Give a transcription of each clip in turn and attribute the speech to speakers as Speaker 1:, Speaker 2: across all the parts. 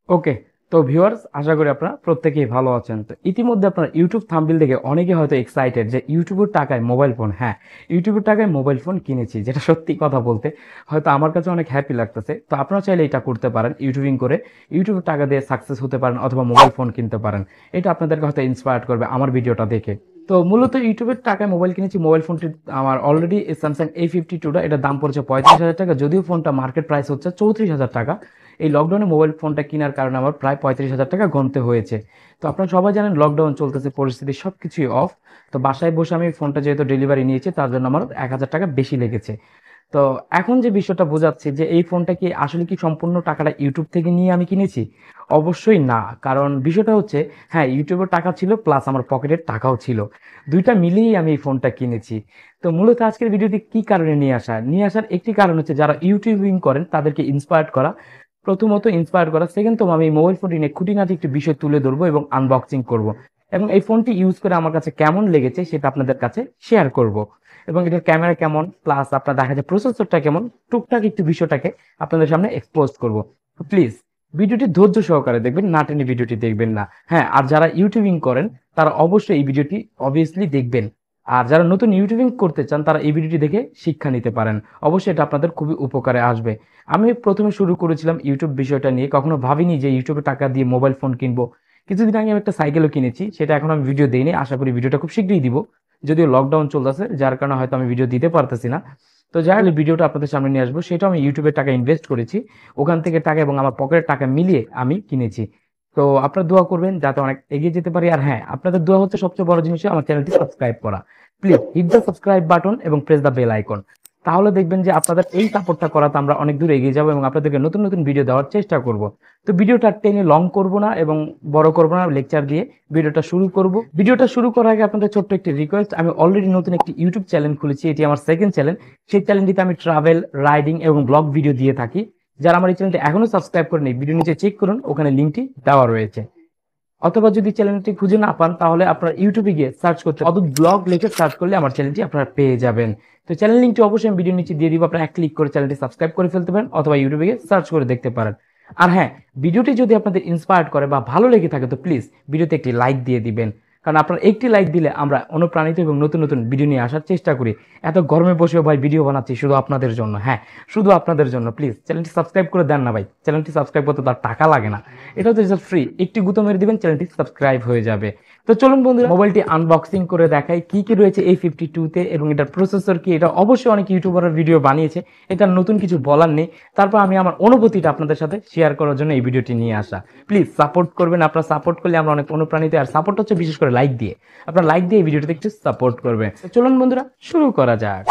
Speaker 1: ওকে। তো ভিউয়ার্স, আশা করি আপনারা প্রত্যেকেই ভালো আছেন। তো ইতিমধ্যে আপনারা ইউটিউব থাম্বনেল দেখে অনেকে হয়তো এক্সাইটেড যে ইউটিউবের টাকায় মোবাইল ফোন। হ্যাঁ, ইউটিউবের টাকায় মোবাইল ফোন কিনেছি, যেটা সত্যি কথা বলতে হয়তো আমার কাছে অনেক হ্যাপি লাগতেছে। তো আপনারা চাইলে এটা করতে পারেন, ইউটিউবিং করে ইউটিউবের টাকা দিয়ে সাকসেস হতে পারেন অথবা মোবাইল ফোন কিনতে পারেন। এটা আপনাদেরকে হয়তো ইন্সপায়ার করবে আমার ভিডিওটা দেখে। তো মূলত ইউটিউবের টাকায় মোবাইল কিনেছি। মোবাইল ফোনটি আমার অলরেডি স্যামসাং A52টা, এটার দাম পড়েছে 35,000 টাকা, যদিও ফোনটা মার্কেট প্রাইস হচ্ছে 34,000 টাকা। এই লকডাউনে মোবাইল ফোনটা কেনার কারণে আমার প্রায় 35,000 টাকা গুনতে হয়েছে। তো আপনারা সবাই জানেন লকডাউন চলতেছে, পরিস্থিতি সব কিছুই অফ। তো বাসায় বসে আমি ফোনটা যেহেতু ডেলিভারি নিয়েছি, তার জন্য আমার 1,000 টাকা বেশি লেগেছে। তো এখন যে বিষয়টা বোঝাচ্ছি যে এই ফোনটা কি আসলে কি সম্পূর্ণ টাকাটা ইউটিউব থেকে নিয়ে আমি কিনেছি? অবশ্যই না। কারণ বিষয়টা হচ্ছে, হ্যাঁ, ইউটিউবের টাকা ছিল প্লাস আমার পকেটের টাকাও ছিল। ২ টা মিলিয়েই আমি এই ফোনটা কিনেছি। তো মূলত আজকের ভিডিওটি কি কারণে নিয়ে আসা? নিয়ে আসার একটি কারণ হচ্ছে যারা ইউটিউবিং করেন তাদেরকে ইন্সপায়ার্ড করা। প্রথমত ইন্সপায়ার করা, সেকেন্ডত আমি এই মোবাইল ফোনটি নিয়ে খুঁটিনাটি একটি বিষয় তুলে ধরবো এবং আনবক্সিং করব। এবং এই ফোনটি ইউজ করে আমার কাছে কেমন লেগেছে সেটা আপনাদের কাছে শেয়ার করব। এবং এটার ক্যামেরা কেমন, প্লাস আপনার দেখা যায় প্রসেসরটা কেমন, টুকটাক একটু বিষয়টাকে আপনাদের সামনে এক্সপোজ করব। প্লিজ ভিডিওটি ধৈর্য সহকারে দেখবেন, না টেনে ভিডিওটি দেখবেন না। হ্যাঁ, আর যারা ইউটিউবিং করেন তারা অবশ্যই এই ভিডিওটি অবভিয়াসলি দেখবেন। আর যারা নতুন ইউটিউবিং করতে চান তারা এই ভিডিওটি দেখে শিক্ষা নিতে পারেন। অবশ্যই এটা আপনাদের খুবই উপকারে আসবে। আমি প্রথমে শুরু করেছিলাম ইউটিউব বিষয়টা নিয়ে, কখনো ভাবিনি যে ইউটিউবে টাকা দিয়ে মোবাইল ফোন কিনবো। কিছুদিন আগে আমি একটা সাইকেলও কিনেছি, সেটা এখন আমি ভিডিও দিইনি, আশা করি ভিডিওটা খুব শীঘ্রই দিব। যদিও লকডাউন চলতেছে, যার কারণে হয়তো আমি ভিডিও দিতে পারতেছি না। তো যাই হোক, ভিডিওটা আপনাদের সামনে নিয়ে আসবো, সেটাও আমি ইউটিউবের টাকা ইনভেস্ট করেছি। ওখান থেকে টাকা এবং আমার পকেটের টাকা মিলিয়ে আমি কিনেছি। তো আপনারা দোয়া করবেন যাতে অনেক এগিয়ে যেতে পারি। আর হ্যাঁ, আপনাদের দোয়া হচ্ছে সবচেয়ে বড় জিনিস, আমার চ্যানেলটি সাবস্ক্রাইব করা। Please hit the subscribe button এবং প্রেস দ্য বেল আইকন। তাহলে দেখবেন যে আপনাদের এই সাপোর্টটা করাতে আমরা অনেক দূর এগিয়ে যাবো এবং আপনাদেরকে নতুন নতুন ভিডিও দেওয়ার চেষ্টা করব। তো ভিডিওটা টেনে লং করব না এবং বড় করব না, লেকচার দিয়ে ভিডিওটা শুরু করব। ভিডিওটা শুরু করার আগে আপনাদের ছোট্ট একটি রিকোয়েস্ট, আমি অলরেডি নতুন একটি ইউটিউব চ্যানেল খুলেছি, এটি আমার সেকেন্ড চ্যানেল। সেই চ্যানেলটিতে আমি ট্রাভেল, রাইডিং এবং ব্লগ ভিডিও দিয়ে থাকি। যারা আমার এই চ্যানেলটি এখনো সাবস্ক্রাইব করেনি, ভিডিও নিচে চেক করুন, ওখানে লিঙ্কটি দেওয়া রয়েছে। অথবা যদি চ্যানেলটি খুঁজে না পান তাহলে আপনারা ইউটিউবে গিয়ে সার্চ করতে, অদূত ব্লগ লিখে সার্চ করলে আমার চ্যানেলটি আপনারা পেয়ে যাবেন। তো চ্যানেল লিঙ্কটি অবশ্যই আমি ভিডিও নিচে দিয়ে দিব, আপনারা এক ক্লিক করে চ্যানেলটি সাবস্ক্রাইব করে ফেলতে পারেন অথবা ইউটিউবে গিয়ে সার্চ করে দেখতে পারেন। আর হ্যাঁ, ভিডিওটি যদি আপনাদের ইন্সপায়ার্ড করে বা ভালো লেগে থাকে তো প্লিজ ভিডিওতে একটি লাইক দিয়ে দিবেন। কারণ আপনার একটি লাইক দিলে আমরা অনুপ্রাণিত এবং নতুন নতুন ভিডিও নিয়ে আসার চেষ্টা করি। এত গরমে বসেও ভাই ভিডিও বানাচ্ছি শুধু আপনাদের জন্য। হ্যাঁ, শুধু আপনাদের জন্য। প্লিজ চ্যানেলটি সাবস্ক্রাইব করে দেন না ভাই, চ্যানেলটি সাবস্ক্রাইব করতে তার টাকা লাগে না, এটা তো জাস্ট ফ্রি। একটি গুঁতো মেরে দিবেন, চ্যানেলটি সাবস্ক্রাইব হয়ে যাবে। তো চলুন বন্ধুরা, মোবাইলটি আনবক্সিং করে দেখাই কি কি রয়েছে A52-তে এবং এটার প্রসেসর কি। এটা অবশ্যই অনেক ইউটিউবারের ভিডিও বানিয়েছে, এটা নতুন কিছু বলার নেই। তারপর আমি আমার অনুভূতিটা আপনাদের সাথে শেয়ার করার জন্য এই ভিডিওটি নিয়ে আসা। প্লিজ সাপোর্ট করবেন, আপনারা সাপোর্ট করলে আমরা অনেক অনুপ্রাণিত। আর সাপোর্ট হচ্ছে বিশেষ করে লাইক দিয়ে, আপনারা লাইক দিয়ে এই ভিডিওটিতে একটু সাপোর্ট করবেন। তো চলুন বন্ধুরা, শুরু করা যাক।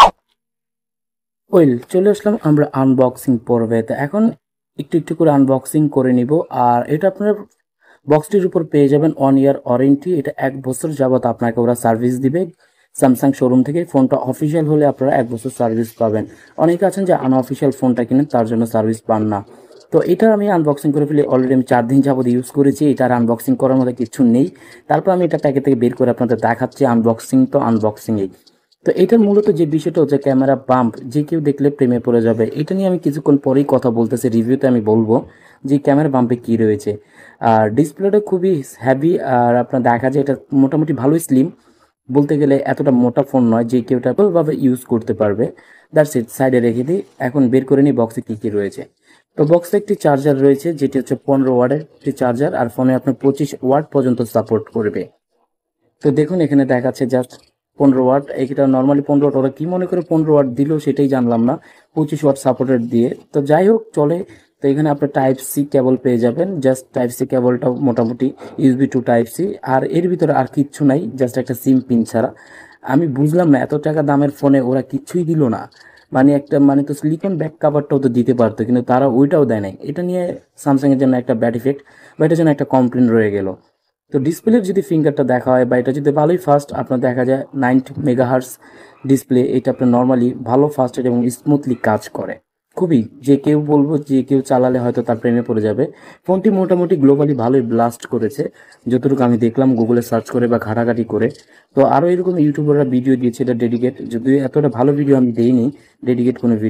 Speaker 2: ওয়েল, চলে আসলাম আমরা আনবক্সিং পর্বে। তো এখন একটু একটু করে আনবক্সিং করে নিব। আর এটা আপনার বক্সটির উপর পেয়ে যাবেন 1 ইয়ার ওয়ারেন্টি। এটা 1 বছর যাবত আপনাকে ওরা সার্ভিস দিবে স্যামসাং শোরুম থেকে। ফোনটা অফিসিয়াল হলে আপনারা 1 বছর সার্ভিস পাবেন। অনেকে আছেন যে আনঅফিসিয়াল ফোনটা কিনেন, তার জন্য সার্ভিস পান না। তো এটা আমি আনবক্সিং করে ফেলি। অলরেডি আমি 4 দিন যাবত ইউজ করেছি। এটার আনবক্সিং করার মতো কিছু নেই। তারপর আমি এটা প্যাকেট থেকে বের করে আপনাদের দেখাচ্ছি। আনবক্সিং তো আনবক্সিংই। তো এটার মূলত যে বিষয়টা হচ্ছে ক্যামেরা বাম্প, যে কেউ দেখলে প্রেমে পড়ে যাবে। এটা নিয়ে আমি কিছুক্ষণ পরেই কথা বলতেছি, রিভিউতে আমি বলবো যে ক্যামেরা বাম্পে কি রয়েছে। আর ডিসপ্লেটা খুবই হ্যাভি। আর আপনার দেখা যায় এটা মোটামুটি ভালোই স্লিম, বলতে গেলে এতটা মোটা ফোন নয়, যে কেউ এটা ভাবে ইউজ করতে পারবে। দ্যাটস ইট, সাইডে রেখে দিই। এখন বের করে নিই বক্সে কি কি রয়েছে। তো বক্সে একটি চার্জার রয়েছে, যেটি হচ্ছে 15 ওয়াটের একটি চার্জার। আর ফোনে আপনার 25 ওয়াট পর্যন্ত সাপোর্ট করবে। তো দেখুন এখানে দেখাচ্ছে জাস্ট 15 ওয়াট। এটা নর্মালি 15 ওয়াট, ওরা কি মনে করে 15 ওয়াট দিল সেটাই জানলাম না। 25 ওয়াট সাপোর্টেড দিয়ে, তো যাই হোক চলে। তো এখানে আপনার টাইপ সি কেবল পেয়ে যাবেন। জাস্ট টাইপ সি কেবলটা মোটামুটি USB টু টাইপ সি। আর এর ভিতরে আর কিচ্ছু নাই, জাস্ট একটা সিম পিন ছাড়া। আমি বুঝলাম না, এত টাকা দামের ফোনে ওরা কিচ্ছুই দিল না। মানে একটা মানে তো সিলিকন ব্যাক কাভারটাও তো দিতে পারতো, কিন্তু তারা ওইটাও দেয় নাই। এটা নিয়ে স্যামসাংয়ের জন্য একটা ব্যাড ইফেক্ট, বা এটার জন্য একটা কমপ্লেন রয়ে গেল। তো ডিসপ্লের যদি ফিঙ্গারটা দেখা হয় বা এটা যদি ভালোই ফাস্ট, আপনার দেখা যায় 90 মেগাহার্স ডিসপ্লে। এটা আপনার নর্মালি ভালো ফাস্টেড এবং স্মুথলি কাজ করে খুবই। যে কেউ বলবো যে কেউ চালালে হয়তো তার প্রেমে পড়ে যাবে। ফোনটি মোটামুটি গ্লোবালি ভালোই ব্লাস্ট করেছে, যতটুকু আমি দেখলাম গুগলে সার্চ করে বা ঘাটাঘাটি করে। তো আরও এরকম ইউটিউবাররা ভিডিও দিয়েছে এটা ডেডিকেট, যদিও এতটা ভালো ভিডিও আমি দেইনি, ডেডিকেট কোনো ভিডিও।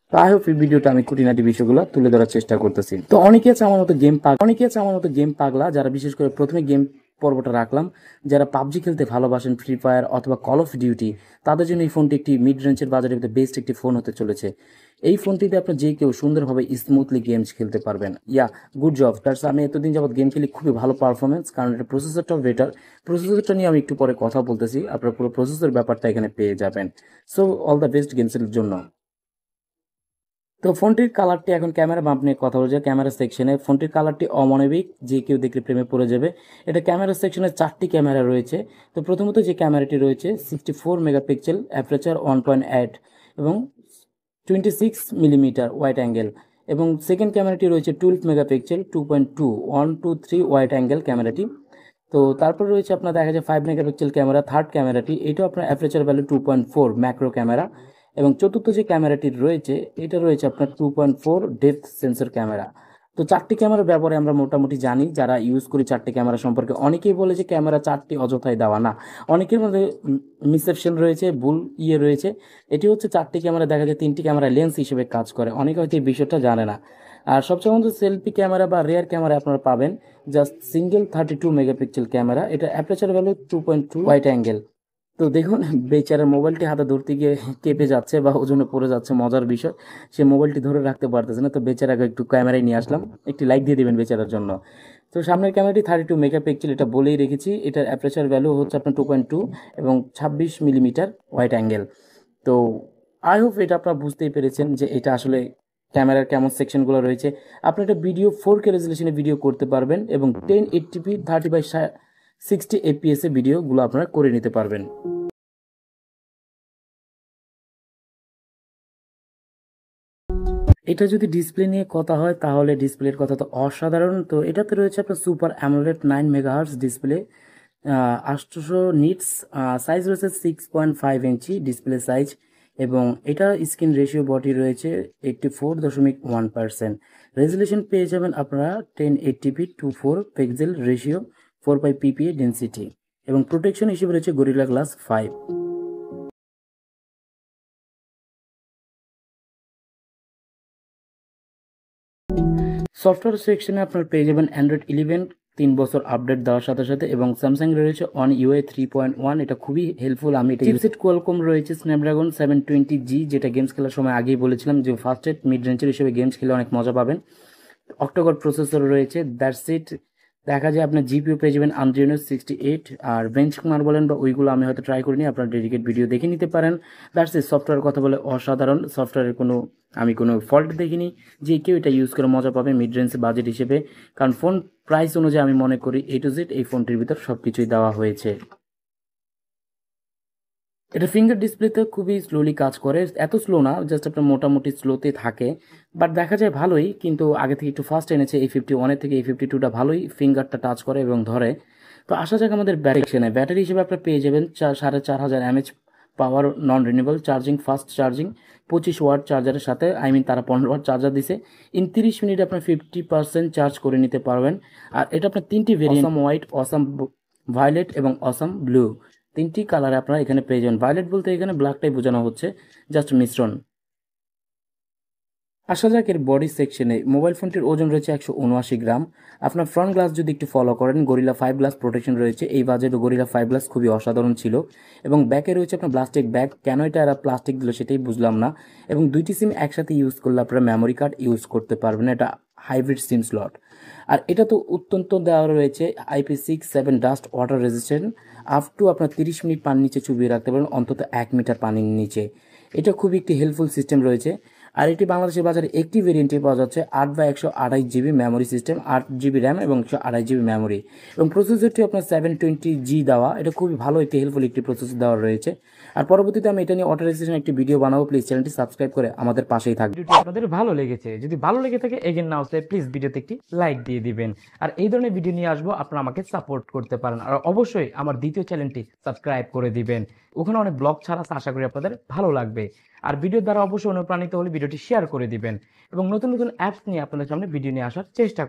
Speaker 2: তাই হোপ এই ভিডিওটা আমি খুঁটিনাটি বিষয়গুলো তুলে ধরার চেষ্টা করতেছি। তো অনেকে আছে আমার মতো গেম পাগলা, যারা বিশেষ করে প্রথমে গেম পর্বটা রাখলাম, যারা পাবজি খেলতে ভালোবাসেন, ফ্রি ফায়ার অথবা কল অফ ডিউটি, তাদের জন্য এই ফোনটি একটি মিড রেঞ্জের বাজারে বেস্ট একটি ফোন হতে চলেছে। এই ফোনটিতে আপনার যে কেউ সুন্দরভাবে স্মুথলি গেমস খেলতে পারবেন। গুড জব দ্যাটস, আমি এতদিন যাবত গেম খেলি, খুবই ভালো পারফরমেন্স, কারণ এটা প্রসেসরটাও বেটার। প্রসেসরটা নিয়ে আমি একটু পরে কথা বলতেছি, আপনার পুরো প্রসেসর ব্যাপারটা এখানে পেয়ে যাবেন। সো অল দ্য বেস্ট গেমসের জন্য। তো ফোনটির কালারটি, এখন ক্যামেরা বাম্প নিয়ে কথা বলছে, ক্যামেরা সেকশনে ফোনটির কালারটি অমানবিক, যে কেউ দেখলে প্রেমে পড়ে যাবে। এটা ক্যামেরা সেকশনে 4টি ক্যামেরা রয়েছে। তো প্রথমত যে ক্যামেরাটি রয়েছে 64 মেগাপিক্সেল, অ্যাপারচার 1.8 এবং 26 মিলিমিটার ওয়াইড অ্যাঙ্গেল। এবং সেকেন্ড ক্যামেরাটি রয়েছে 12 মেগাপিক্সেল, 2.2 123 ওয়াইড অ্যাঙ্গেল ক্যামেরাটি। তো তারপর রয়েছে আপনার দেখা যায় 5 মেগাপিক্সেল ক্যামেরা, থার্ড ক্যামেরাটি, এটাও আপনার অ্যাপারচার ভ্যালু 2.4 ম্যাক্রো ক্যামেরা। এবং চতুর্থ যে ক্যামেরাটি রয়েছে, এটা রয়েছে আপনার 2.4 ডেপথ সেন্সর ক্যামেরা। তো 4টি ক্যামেরার ব্যাপারে আমরা মোটামুটি জানি, যারা ইউজ করি 4টি ক্যামেরা সম্পর্কে। অনেকেই বলে যে ক্যামেরা 4টি অযথায় দেওয়া, না, অনেকের মধ্যে মিসেপশন রয়েছে, ভুল রয়েছে। এটি হচ্ছে 4টি ক্যামেরা, দেখা যায় 3টি ক্যামেরা লেন্স হিসেবে কাজ করে, অনেকে হয়তো এই বিষয়টা জানে না। আর সবচেয়ে মধ্যে সেলফি ক্যামেরা বা রেয়ার ক্যামেরা আপনারা পাবেন জাস্ট সিঙ্গেল 32 মেগাপিক্সেল ক্যামেরা, এটা অ্যাপারচার ভ্যালু 2.2 ওয়াইড অ্যাঙ্গেল। তো দেখুন, বেচারা মোবাইলটি হাতে ধরতে গিয়ে কেঁপে যাচ্ছে বা ওজনে পড়ে যাচ্ছে, মজার বিষয়, সে মোবাইলটি ধরে রাখতে পারতেছে না। তো বেচারাকে একটু ক্যামেরায় নিয়ে আসলাম, একটি লাইক দিয়ে দিবেন বেচারার জন্য। তো সামনের ক্যামেরাটি 32 মেগাপিক্সেল, এটা বলেই রেখেছি। এটার অ্যাপারচার ভ্যালু হচ্ছে আপনার 2.2 এবং 26 মিলিমিটার ওয়াইড অ্যাঙ্গেল। তো আই হোপ এটা আপনারা বুঝতেই পেরেছেন যে এটা আসলে ক্যামেরার কেমন সেকশনগুলো রয়েছে। আপনি একটা ভিডিও 4K রেজলিউশনে ভিডিও করতে পারবেন এবং 1080p 30/60 fps এ ভিডিওগুলো আপনারা করে নিতে পারবেন। এটা যদি ডিসপ্লে নিয়ে কথা হয়, তাহলে ডিসপ্লের কথা তো অসাধারণ। তো এটাতে রয়েছে আপনার super AMOLED 9 megahertz display, 800 nits, size রয়েছে 6.5 ইঞ্চি ডিসপ্লে সাইজ। এবং এটা স্ক্রিন রেশিও বডি রয়েছে 84.1%। রেজলিউশন পেয়ে যাবেন আপনারা 1080p 24 pixel ratio, 4x PPA density. এবং প্রোটেকশন হিসেবে রয়েছে গরিলা গ্লাস 5। সফটওয়্যার সেকশনে আপনার পেয়ে যাবেন অ্যান্ড্রয়েড 11 3 বছর আপডেট দেওয়ার সাথে সাথে, এবং স্যামসাং রয়েছে অন ইউআই 3.1, এটা খুবই হেল্পফুল। আমি এটা চিপসেট কোয়ালকম রয়েছে স্ন্যাপড্রাগন 720G, যেটা গেমস খেলার সময় আগেই বলেছিলাম যে ফাস্টেস্ট মিড রেঞ্জের হিসেবে গেমস খেলে অনেক মজা পাবেন। অক্টোকর প্রসেসর রয়েছে, দ্যাটস ইট। দেখা যায় আপনার জিপিও পেয়ে যাবেন Adreno 68। আর বেঞ্চমার্ক বলেন বা ওইগুলো আমি হয়তো ট্রাই করিনি, আপনার ডেডিকেট ভিডিও দেখে নিতে পারেন। That's it. সফটওয়্যার কথা বলে অসাধারণ, সফটওয়্যারের আমি কোনো ফল্ট দেখিনি, যে কেউ এটা ইউজ করে মজা পাবে মিড রেঞ্জ বাজেট হিসেবে। কারণ ফোন প্রাইস অনুযায়ী আমি মনে করি A to Z এই ফোনটির ভিতর সব কিছুই দেওয়া হয়েছে। এটা ফিঙ্গার ডিসপ্লেতে খুবই স্লোলি কাজ করে, এত স্লো না, জাস্ট আপনার মোটামুটি স্লোতে থাকে, বাট দেখা যায় ভালোই। কিন্তু আগে থেকে একটু ফাস্ট এনেছে A51 এর থেকে, A52টা ভালোই ফিঙ্গারটা টাচ করে এবং ধরে। তো আসা যাক আমাদের ব্যাটারি, ব্যাটারি হিসেবে আপনার পেয়ে যাবেন 4500 mAh power, non renewable charging, fast charging, 25 watt চার্জারের সাথে, তারা 15 ওয়াট চার্জার দিছে। ইন 30 মিনিট আপনার 50% চার্জ করে নিতে পারবেন। আর এটা আপনার 3টি variant, awesome white, awesome violet এবং অসাম ব্লু, 3টি কালারে আপনারা এখানে পেয়ে যাবেন। ভায়োলেট বলতে এখানে ব্ল্যাকটাই বোঝানো হচ্ছে, জাস্ট মিশ্রণ। আসা যাক এর বডি সেকশনে। মোবাইল ফোনটির ওজন রয়েছে 179 গ্রাম। আপনার ফ্রন্ট গ্লাস যদি একটু ফলো করেন, গরিলা 5 গ্লাস প্রোটেকশন রয়েছে, এই বাজেটে গরিলা 5 গ্লাস খুবই অসাধারণ ছিল। এবং ব্যাকে রয়েছে আপনার প্লাস্টিক ব্যাগ, কেন এটা এরা প্লাস্টিক দিল সেটাই বুঝলাম না। এবং 2টি সিম একসাথে ইউজ করলে আপনারা মেমোরি কার্ড ইউজ করতে পারবেন, এটা হাইব্রিড সিম স্লট। আর এটা তো অত্যন্ত দেওয়া রয়েছে IP67 dust water resistant, up to আপনার 30 মিনিট পানির নিচে চুবিয়ে রাখতে পারবেন, অন্তত 1 মিটার পানির নিচে। এটা খুবই একটি হেল্পফুল সিস্টেম রয়েছে। আর এটি বাংলাদেশের বাজারে একটি ভেরিয়েন্টে পাওয়া যাচ্ছে 8/128GB memory system, 8GB RAM এবং 128GB মেমোরি। এবং প্রসেসরটি আপনার 720G দেওয়া, এটা খুবই ভালো একটি হেল্পফুল একটি প্রসেসর দেওয়া রয়েছে। আর পরবর্তীতে আমি এটা নিয়ে অটোরাইজেশন একটি ভিডিও বানাবো, প্লিজ চ্যানেলটি সাবস্ক্রাইব করে আমাদের পাশেই থাকবে।
Speaker 1: ভিডিওটি আপনাদের ভালো লেগেছে, যদি ভালো লেগে থাকে এগেন না হচ্ছে প্লিজ ভিডিওতে একটি লাইক দিয়ে দিবেন। আর এই ধরনের ভিডিও নিয়ে আসবো, আপনারা আমাকে সাপোর্ট করতে পারেন। আর অবশ্যই আমার দ্বিতীয় চ্যানেলটি সাবস্ক্রাইব করে দিবেন, ওখানে অনেক ব্লগ ছাড়া আছে, আশা করি আপনাদের ভালো লাগবে। আর ভিডিওর দ্বারা অবশ্যই অনুপ্রাণিত হলে ভিডিওটি শেয়ার করে দিবেন এবং নতুন নতুন অ্যাপস নিয়ে আপনাদের সামনে ভিডিও নিয়ে আসার চেষ্টা